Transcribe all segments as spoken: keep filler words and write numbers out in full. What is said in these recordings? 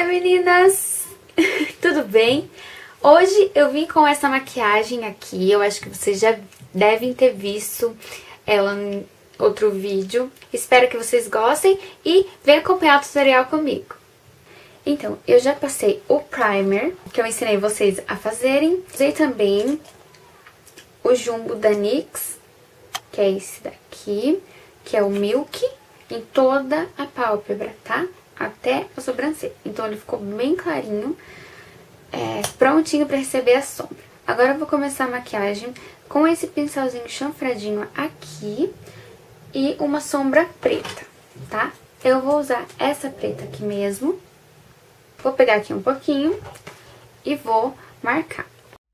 Oi meninas, tudo bem? Hoje eu vim com essa maquiagem aqui, eu acho que vocês já devem ter visto ela em outro vídeo. Espero que vocês gostem e venham acompanhar o tutorial comigo. Então, eu já passei o primer, que eu ensinei vocês a fazerem. Usei também o Jumbo da NYX, que é esse daqui, que é o Milk, em toda a pálpebra, tá? Até a sobrancelha. Então ele ficou bem clarinho, é, prontinho pra receber a sombra. Agora eu vou começar a maquiagem com esse pincelzinho chanfradinho aqui e uma sombra preta, tá? Eu vou usar essa preta aqui mesmo. Vou pegar aqui um pouquinho e vou marcar.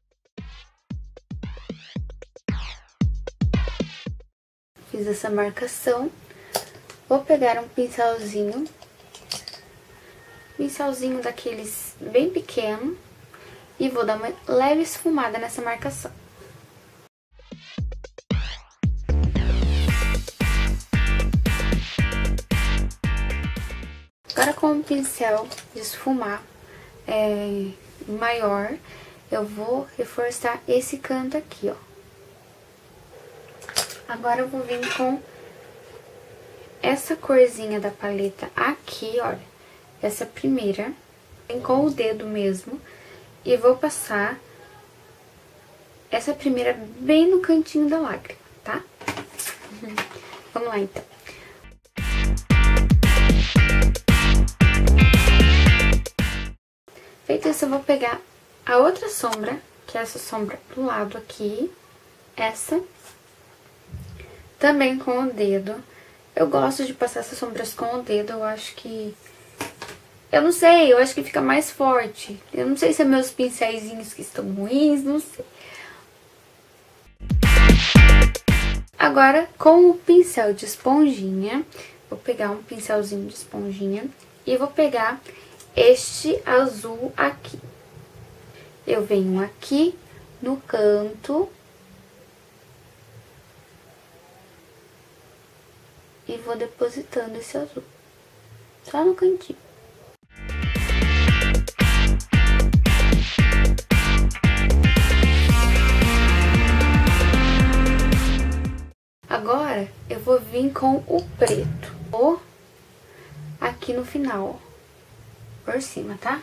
Fiz essa marcação. Vou pegar um pincelzinho, pincelzinho daqueles bem pequeno, e vou dar uma leve esfumada nessa marcação. Agora com o pincel de esfumar é, maior, eu vou reforçar esse canto aqui, ó. Agora eu vou vir com essa corzinha da paleta aqui, olha, essa primeira, vem com o dedo mesmo, e vou passar essa primeira bem no cantinho da lágrima, tá? Vamos lá, então. Feito isso, eu vou pegar a outra sombra, que é essa sombra do lado aqui, essa, também com o dedo. Eu gosto de passar essas sombras com o dedo, eu acho que... Eu não sei, eu acho que fica mais forte. Eu não sei se é meus pincéisinhos que estão ruins, não sei. Agora, com o pincel de esponjinha, vou pegar um pincelzinho de esponjinha e vou pegar este azul aqui. Eu venho aqui no canto e vou depositando esse azul, só no cantinho. Agora, eu vou vir com o preto, ou aqui no final, por cima, tá?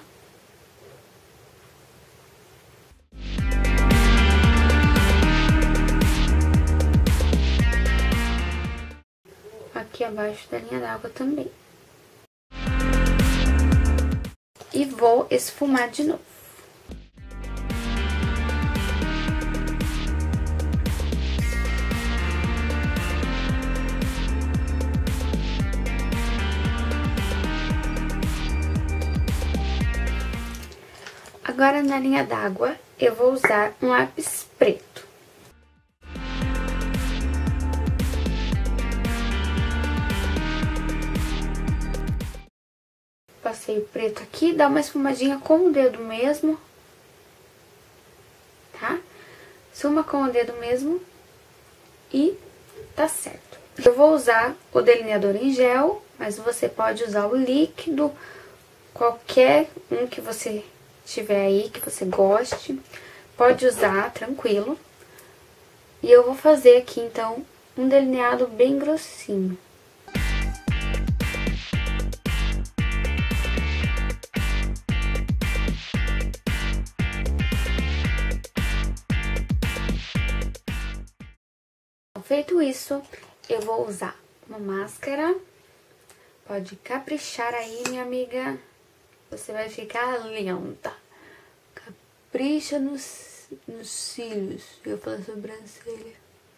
Aqui abaixo da linha d'água também. E vou esfumar de novo. Agora, na linha d'água, eu vou usar um lápis preto. Passei o preto aqui, dá uma esfumadinha com o dedo mesmo, tá? Esfuma com o dedo mesmo e tá certo. Eu vou usar o delineador em gel, mas você pode usar o líquido, qualquer um que você tiver aí, que você goste, pode usar, tranquilo. E eu vou fazer aqui, então, um delineado bem grossinho. Feito isso, eu vou usar uma máscara. Pode caprichar aí, minha amiga. Você vai ficar linda. Capricha nos, nos cílios. Eu falo sobrancelha.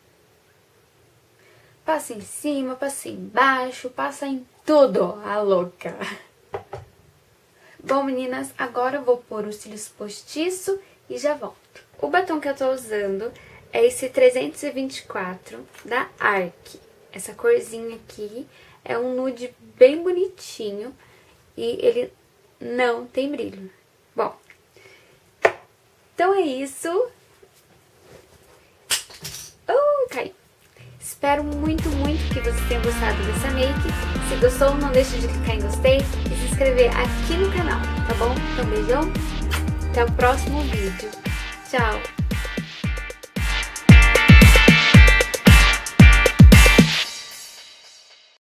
Passa em cima, passa embaixo, passa em tudo, a louca. Bom, meninas, agora eu vou pôr os cílios postiço e já volto. O batom que eu tô usando é esse trezentos e vinte e quatro da Arc. Essa corzinha aqui é um nude bem bonitinho e ele não tem brilho. Bom, então é isso. Uh, caiu. espero muito, muito que vocês tenham gostado dessa make. Se gostou, não deixe de clicar em gostei e se inscrever aqui no canal, tá bom? Então, beijão, até o próximo vídeo. Tchau!